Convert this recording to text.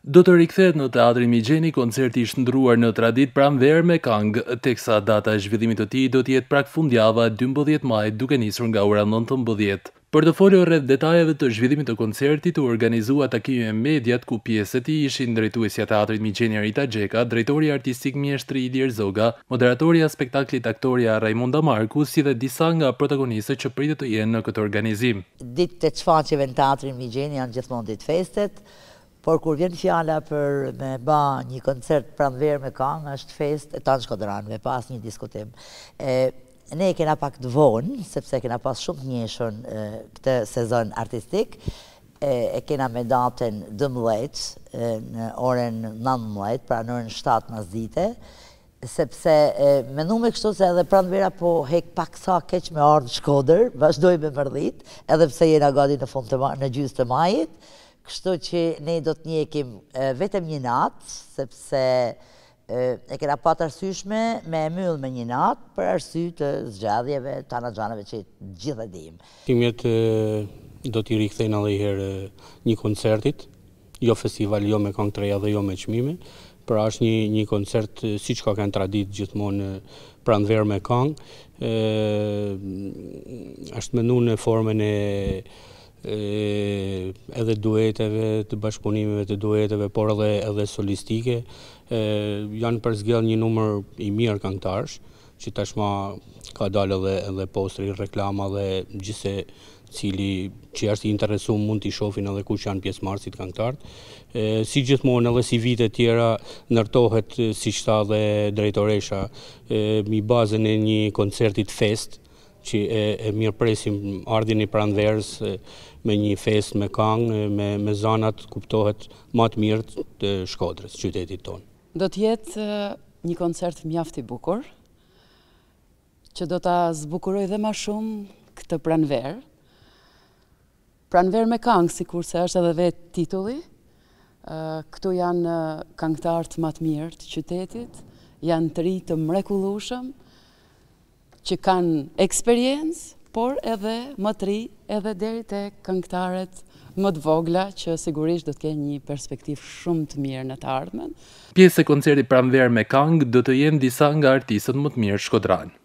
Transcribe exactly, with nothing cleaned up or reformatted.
Do të rikthehet në Teatrin Migjeni koncerti i shndruar në traditë Prandverë me Kangë, teksa data e zhvillimit të tij do të jetë prag fundjava e dymbëdhjetë majit duke nisur nga ora nëntëmbëdhjetë. Për të folur rreth detajeve të zhvillimit të koncertit, u organizua takimi me mediat ku pjesë e tij ishin drejtuesja e Teatrit Migjeni Rita Xheka, drejtori artistik mjeshtri Ilir Zoga, moderatorja e spektaklit aktoria Raimonda Marku, si dhe disa nga protagonistët që pritet të jenë në këtë organizim. Ditët e çfaqjeve në Teatrin Migjeni janë gjithmonë ditë festet. Por kur vjen fjala për me ba një koncert Prandverë me Kangë, është fest e tanë Shkodranëve, pas një diskutim. E, ne kena pak të vonë, sepse kena pas shumë të njëshën e, këtë sezon artistik, e, e kena me datën dëmbëdhjetë në orën nëntëmbëdhjetë, pra në orën shtatë masdite, sepse e, menu me kështu se edhe Prandvera po hek pak sa keq me ardhë Shkodër, vazhdoj me mërdhit, edhe pse jena gati në fund të në gjysmë të majit. Kështu që ne do të njekim e, vetëm një natë, sepse e, e kena pat arsyeshme me myll me një natë për arsye të zgjadhjeve të anaxhanave që gjithë e dim. Timjet do t'i rikthejnë edhe herë një koncertit, jo festival, jo me këngë të reja dhe jo me çmime, pra është një, një koncert siç ka kanë traditë gjithmonë Prandverë me Kangë, është menu në formën e E, edhe dueteve, të bashkëpunimeve të dueteve, por edhe, edhe solistike. E, janë përzgjedhur një numër i mirë këngëtarësh, që tashma ka dalë edhe, edhe postri, reklama dhe gjithse cili që është i interesuar mund t'i shohin edhe kush janë pjesëmarrësit këngëtarët. E, si gjithmonë edhe si vite tjera ndërtohet, siç tha dhe drejtoresha, e, mbi bazën e një koncertit fest, që e, e mirë presim ardhin i Prandverës me një fest me Kangë, me, me zanat kuptohet më të mirë të Shkodrës, qytetit tonë. Do të jetë një koncert mjaft i bukur, që do ta zbukuroj dhe më shumë këtë Prandverë. Prandverë me Kangë, sikurse është edhe vetë titulli. Këtu janë këngëtarët më të mirë të qytetit, janë të rinj të mrekullueshëm, që kanë eksperiencë, por edhe më të rinj, edhe deri te këngëtarët më të vogla, që sigurisht do të kenë një perspektivë shumë të mirë në të ardhmen. Pjesë e koncertit Prandverë me Kangë do të jenë disa nga artistët më të mirë shkodranë.